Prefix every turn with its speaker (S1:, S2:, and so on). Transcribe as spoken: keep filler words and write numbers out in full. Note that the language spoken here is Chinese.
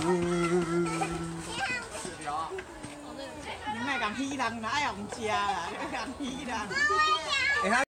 S1: 你莫讲稀人啦，爱用食啦，你莫讲稀人。